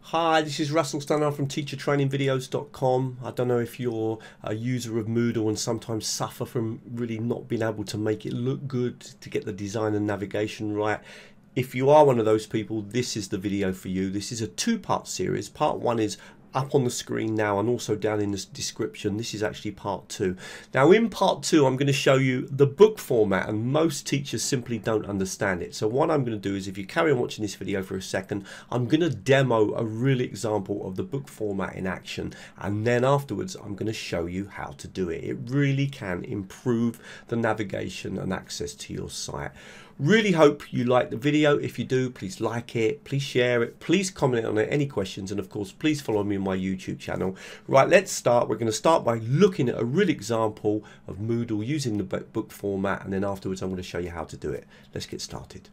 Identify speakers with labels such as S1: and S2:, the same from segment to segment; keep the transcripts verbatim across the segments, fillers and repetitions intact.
S1: Hi, this is Russell Stannard from teacher training videos dot com. I don't know if you're a user of Moodle and sometimes suffer from really not being able to make it look good, to get the design and navigation right. If you are one of those people, this is the video for you. This is a two-part series. Part one is up on the screen now and also down in the description. This is actually part two. Now in part two I'm going to show you the book format, and most teachers simply don't understand it. So what I'm going to do is, if you carry on watching this video for a second, I'm going to demo a real example of the book format in action, and then afterwards I'm going to show you how to do it. It really can improve the navigation and access to your site. Really hope you like the video. If you do, please like it, please share it, please comment on it, any questions, and of course please follow me on my YouTube channel. Right, let's start. We're going to start by looking at a real example of Moodle using the book format, and then afterwards I'm going to show you how to do it. Let's get started.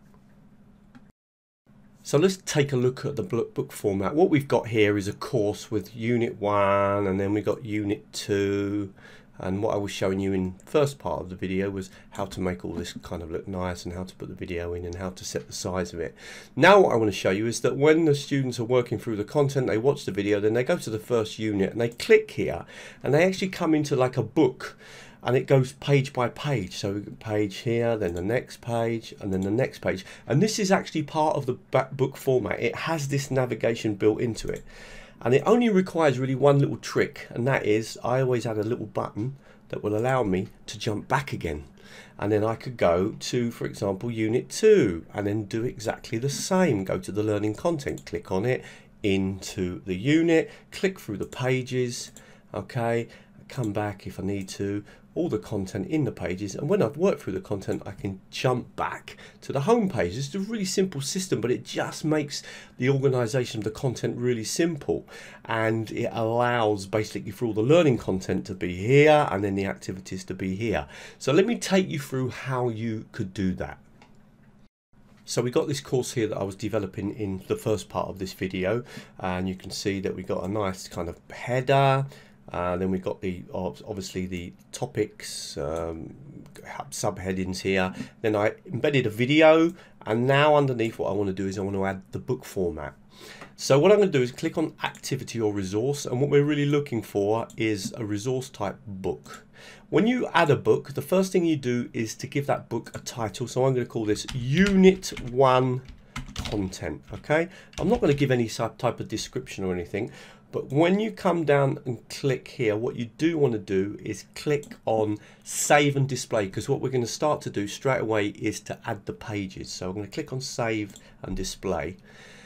S1: So let's take a look at the book format. What we've got here is a course with unit one, and then we've got unit two. And what I was showing you in the first part of the video was how to make all this kind of look nice, and how to put the video in, and how to set the size of it. Now what I want to show you is that when the students are working through the content, they watch the video, then they go to the first unit and they click here, and they actually come into like a book, and it goes page by page. So page here, then the next page, and then the next page. And this is actually part of the book format. It has this navigation built into it. And it only requires really one little trick, and that is I always add a little button that will allow me to jump back again. And then I could go to, for example, unit two, and then do exactly the same. Go to the learning content, click on it, into the unit, click through the pages, okay, come back if I need to, all the content in the pages, and when I've worked through the content I can jump back to the home page. It's a really simple system, but it just makes the organization of the content really simple, and it allows basically for all the learning content to be here and then the activities to be here. So let me take you through how you could do that. So we got this course here that I was developing in the first part of this video, and you can see that we got a nice kind of header. Uh, then we've got the obviously the topics, um, subheadings here. Then I embedded a video, and now underneath what I want to do is I want to add the book format. So what I'm going to do is click on activity or resource, and what we're really looking for is a resource type book. When you add a book, the first thing you do is to give that book a title. So I'm going to call this Unit one Content. Okay, I'm not going to give any type of description or anything. But when you come down and click here, what you do want to do is click on save and display, because what we're going to start to do straight away is to add the pages. So I'm going to click on save and display,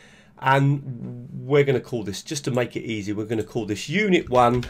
S1: and we're going to call this, just to make it easy, we're going to call this unit one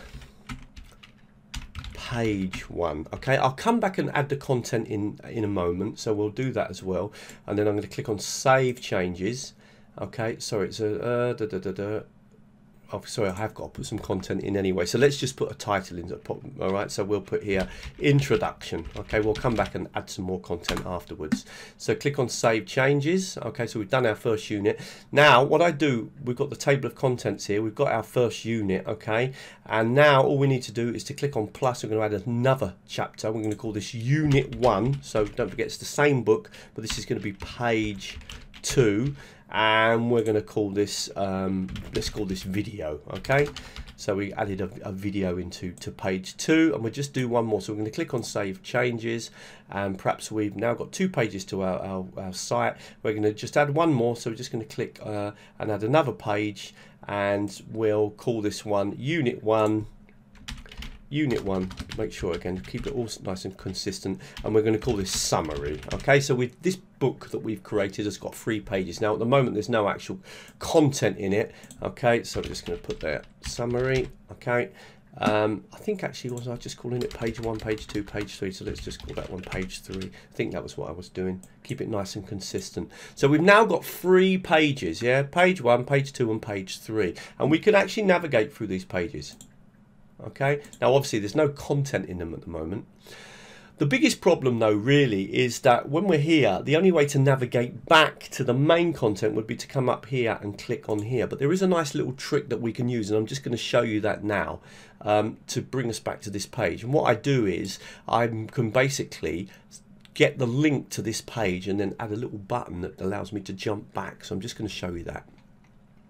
S1: page one. Okay, I'll come back and add the content in in a moment, so we'll do that as well. And then I'm going to click on save changes. Okay, sorry, it's a uh, da, da, da, da. Oh, sorry, I have got to put some content in anyway. So let's just put a title in. All right, so we'll put here introduction. Okay, we'll come back and add some more content afterwards. So click on save changes. Okay, so we've done our first unit. Now what I do, we've got the table of contents here. We've got our first unit. Okay, and now all we need to do is to click on plus. We're going to add another chapter. We're going to call this unit one. So don't forget, it's the same book, but this is going to be page two. And we're going to call this, um, let's call this video. Okay, so we added a, a video into to page two, and we'll just do one more. So we're going to click on save changes, and perhaps we've now got two pages to our, our, our site. We're going to just add one more, so we're just going to click uh, and add another page, and we'll call this one unit one. Unit one, make sure again, keep it all nice and consistent, and we're going to call this summary. Okay, so with this book that we've created has got three pages. Now at the moment there's no actual content in it. Okay, so we're just going to put there summary. Okay, um, I think actually was I just calling it page one, page two, page three, so let's just call that one page three. I think that was what I was doing. Keep it nice and consistent. So we've now got three pages, yeah, page one, page two, and page three, and we can actually navigate through these pages. Okay, now obviously there's no content in them at the moment. The biggest problem though really is that when we're here, the only way to navigate back to the main content would be to come up here and click on here. But there is a nice little trick that we can use, and I'm just going to show you that now um, to bring us back to this page. And what I do is I can basically get the link to this page and then add a little button that allows me to jump back. So I'm just going to show you that.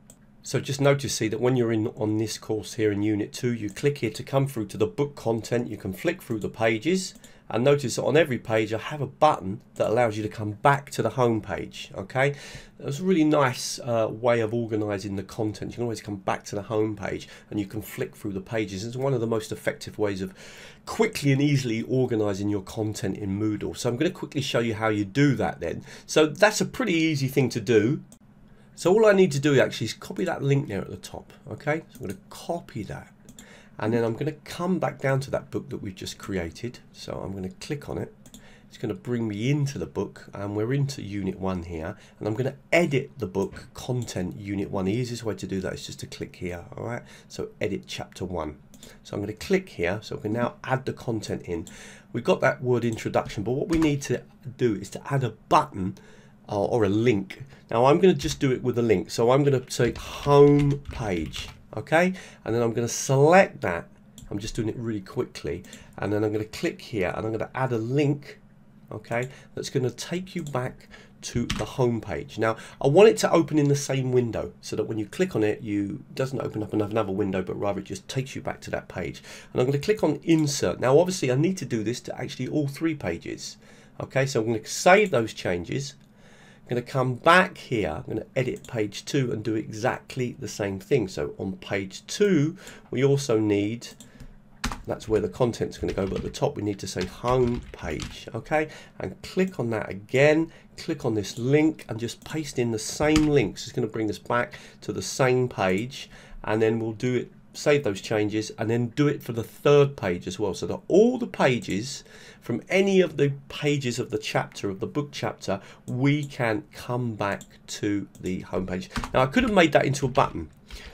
S1: So just notice, see that when you're in on this course here in Unit two, you click here to come through to the book content. You can flick through the pages, and notice that on every page I have a button that allows you to come back to the home page. Okay, that's a really nice uh, way of organizing the content. You can always come back to the home page and you can flick through the pages. It's one of the most effective ways of quickly and easily organizing your content in Moodle. So I'm going to quickly show you how you do that then. So that's a pretty easy thing to do. So all I need to do actually is copy that link there at the top. Okay, so I'm going to copy that, and then I'm going to come back down to that book that we've just created. So I'm going to click on it. It's going to bring me into the book, and we're into Unit one here, and I'm going to edit the book content Unit one. The easiest way to do that is just to click here. All right, so edit chapter one. So I'm going to click here, so we can now add the content in. We've got that word introduction, but what we need to do is to add a button or a link. Now I'm going to just do it with a link. So I'm going to say home page, okay, and then I'm going to select that. I'm just doing it really quickly, and then I'm going to click here and I'm going to add a link, okay, that's going to take you back to the home page. Now I want it to open in the same window so that when you click on it, you it doesn't open up another window, but rather it just takes you back to that page. And I'm going to click on insert. Now obviously I need to do this to actually all three pages. Okay, so I'm going to save those changes. I'm going to come back here, I'm going to edit page two and do exactly the same thing. So on page two we also need, that's where the content's going to go, but at the top we need to say home page, okay, and click on that again, click on this link and just paste in the same links. It's going to bring us back to the same page, and then we'll do it, save those changes, and then do it for the third page as well, so that all the pages from any of the pages of the chapter, of the book chapter, we can come back to the home page. Now I could have made that into a button.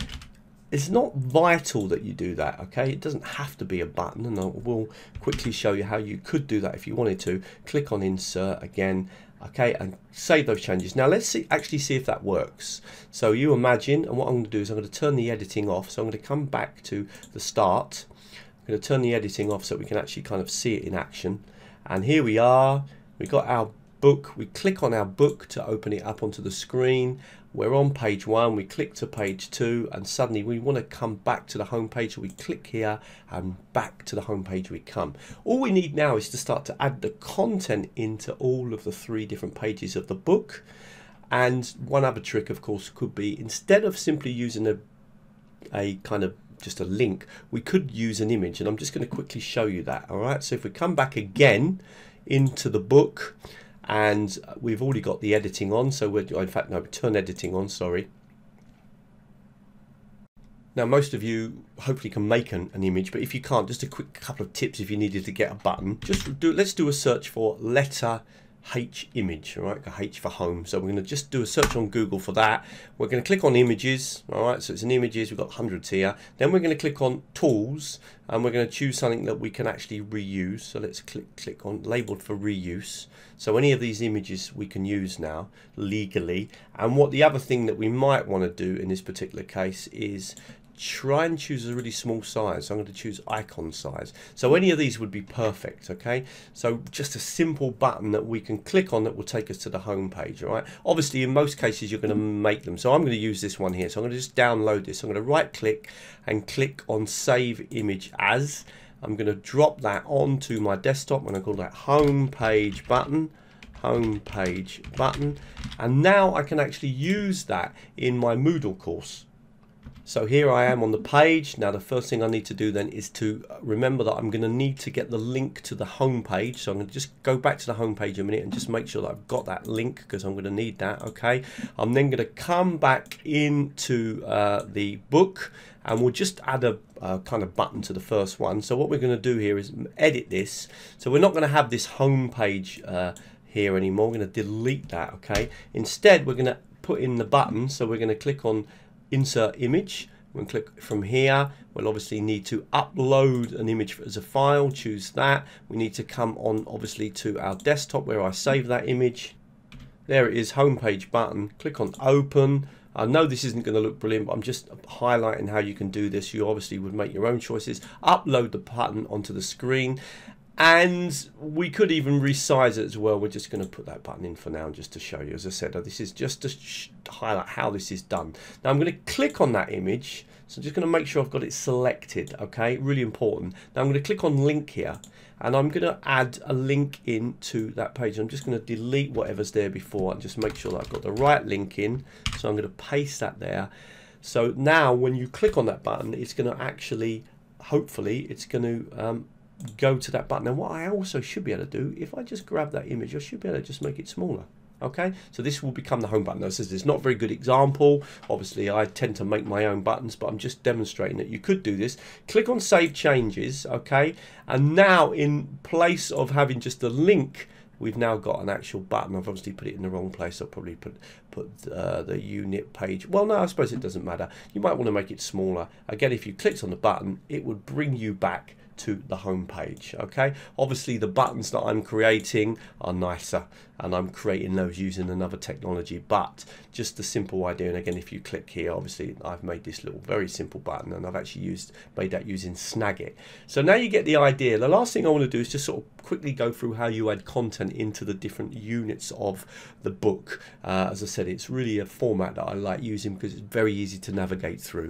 S1: It's not vital that you do that, okay? It doesn't have to be a button, and I will quickly show you how you could do that if you wanted to. Click on insert again, okay, and save those changes. Now let's see, actually see if that works. So you imagine, and what I'm going to do is I'm going to turn the editing off. So I'm going to come back to the start. I'm going to turn the editing off so we can actually kind of see it in action. And here we are. We've got our book. We click on our book to open it up onto the screen. We're on page one. We click to page two, and suddenly we want to come back to the home page. So we click here and back to the home page we come. All we need now is to start to add the content into all of the three different pages of the book. And one other trick, of course, could be, instead of simply using a a kind of just a link, we could use an image, and I'm just going to quickly show you that. All right, so if we come back again into the book, and we've already got the editing on, so we're, in fact no, turn editing on, sorry. Now most of you hopefully can make an, an image, but if you can't, just a quick couple of tips if you needed to get a button. Just do, let's do a search for letter H image, all right, H for home. So we're going to just do a search on Google for that. We're going to click on images, all right, so it's in images, we've got hundreds here. Then we're going to click on tools, and we're going to choose something that we can actually reuse. So let's click click on labeled for reuse. So any of these images we can use now legally. And what the other thing that we might want to do in this particular case is try and choose a really small size. So I'm going to choose icon size. So any of these would be perfect, okay? So just a simple button that we can click on that will take us to the home page, all right? Obviously, in most cases, you're going to make them. So I'm going to use this one here. So I'm going to just download this. I'm going to right click and click on Save Image As. I'm going to drop that onto my desktop. I'm going to call that home page button. Home page button. And now I can actually use that in my Moodle course. So here I am on the page. Now the first thing I need to do then is to remember that I'm going to need to get the link to the home page. So I'm going to just go back to the home page a minute and just make sure that I've got that link, because I'm going to need that, okay? I'm then going to come back into uh, the book, and we'll just add a uh, kind of button to the first one. So what we're going to do here is edit this. So we're not going to have this home page uh, here anymore. We're going to delete that, okay? Instead, we're going to put in the button. So we're going to click on insert image. We'll click from here. We'll obviously need to upload an image as a file. Choose that. We need to come on obviously to our desktop where I save that image. There it is, homepage button. Click on open. I know this isn't going to look brilliant, but I'm just highlighting how you can do this. You obviously would make your own choices. Upload the button onto the screen. And we could even resize it as well. We're just going to put that button in for now just to show you. As I said, this is just to sh highlight how this is done. Now I'm going to click on that image. So I'm just going to make sure I've got it selected. Okay, really important. Now I'm going to click on link here. And I'm going to add a link into that page. I'm just going to delete whatever's there before and just make sure that I've got the right link in. So I'm going to paste that there. So now when you click on that button, it's going to actually, hopefully, it's going to um, go to that button. And what I also should be able to do, if I just grab that image, I should be able to just make it smaller. Okay, so this will become the home button. This is it's not a very good example. Obviously, I tend to make my own buttons, but I'm just demonstrating that you could do this. Click on Save Changes, okay, and now in place of having just a link, we've now got an actual button. I've obviously put it in the wrong place. I'll probably put put uh, the unit page. Well, no, I suppose it doesn't matter. You might want to make it smaller. Again, if you clicked on the button, it would bring you back to the home page. Okay, obviously the buttons that I'm creating are nicer, and I'm creating those using another technology, but just the simple idea. And again, if you click here, obviously I've made this little very simple button, and I've actually used made that using Snagit. So now you get the idea. The last thing I want to do is just sort of quickly go through how you add content into the different units of the book. Uh, as I said, it's really a format that I like using because it's very easy to navigate through.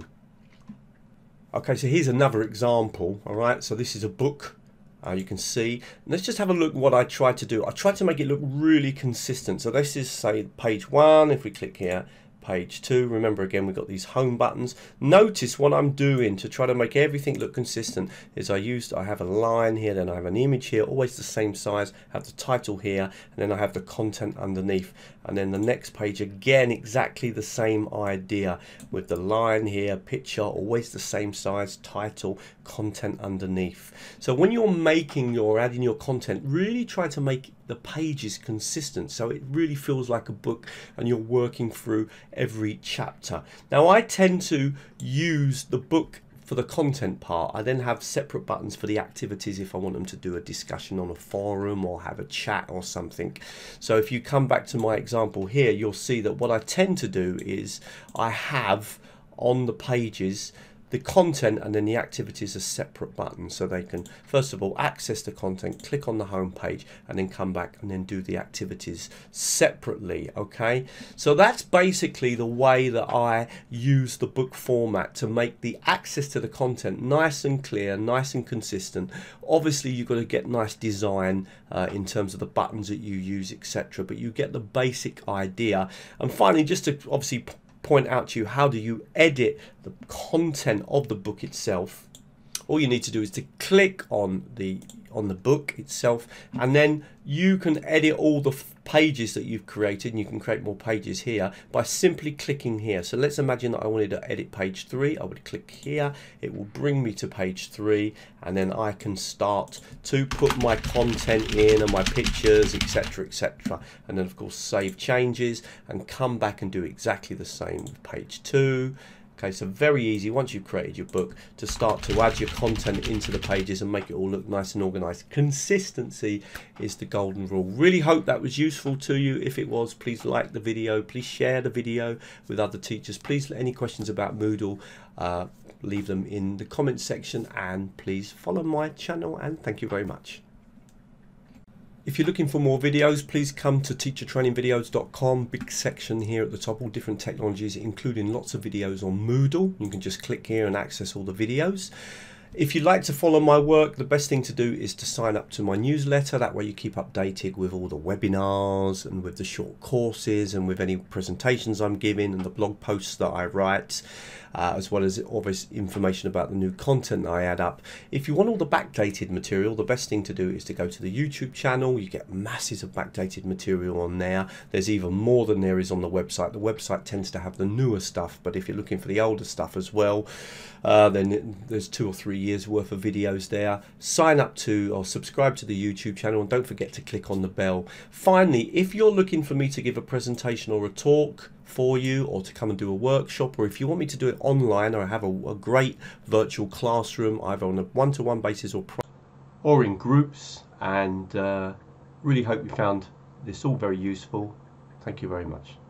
S1: Okay, so here's another example. All right, so this is a book. Uh, you can see. Let's just have a look what I tried to do. I tried to make it look really consistent. So this is, say, page one. If we click here, page two. Remember, again, we've got these home buttons. Notice what I'm doing to try to make everything look consistent is I used, I have a line here, then I have an image here, always the same size, have the title here, and then I have the content underneath. And then the next page, again, exactly the same idea with the line here, picture, always the same size, title, content underneath. So when you're making your, adding your content, really try to make the pages consistent so it really feels like a book and you're working through every chapter. Now I tend to use the book for the content part. I then have separate buttons for the activities if I want them to do a discussion on a forum or have a chat or something. So if you come back to my example here, you'll see that what I tend to do is I have on the pages the content and then the activities are separate buttons, so they can first of all access the content, click on the home page, and then come back and then do the activities separately. Okay, so that's basically the way that I use the book format to make the access to the content nice and clear, nice and consistent. Obviously you've got to get nice design uh, in terms of the buttons that you use, etc., but you get the basic idea. And finally, just to obviously point out to you, how do you edit the content of the book itself? All you need to do is to click on the on the book itself, and then you can edit all the pages that you've created, and you can create more pages here by simply clicking here. So let's imagine that I wanted to edit page three. I would click here, it will bring me to page three, and then I can start to put my content in and my pictures, etc, etc, and then of course save changes and come back and do exactly the same with page two. Okay, so very easy once you've created your book to start to add your content into the pages and make it all look nice and organized. Consistency is the golden rule. Really hope that was useful to you. If it was, please like the video, please share the video with other teachers. Please, any questions about Moodle, uh, leave them in the comments section, and please follow my channel, and thank you very much. If you're looking for more videos, please come to teacher training videos dot com. Big section here at the top, all different technologies, including lots of videos on Moodle. You can just click here and access all the videos. If you'd like to follow my work, the best thing to do is to sign up to my newsletter. That way you keep updated with all the webinars and with the short courses and with any presentations I'm giving and the blog posts that I write. Uh, as well as obvious information about the new content that I add up. If you want all the backdated material, the best thing to do is to go to the YouTube channel. You get masses of backdated material on there. There's even more than there is on the website. The website tends to have the newer stuff, but if you're looking for the older stuff as well, uh, then it, there's two or three years worth of videos there. Sign up to or subscribe to the YouTube channel, and don't forget to click on the bell. Finally, if you're looking for me to give a presentation or a talk for you, or to come and do a workshop, or if you want me to do it online, or have a, a great virtual classroom either on a one-to-one basis or or in groups, and uh, really hope you found this all very useful. Thank you very much.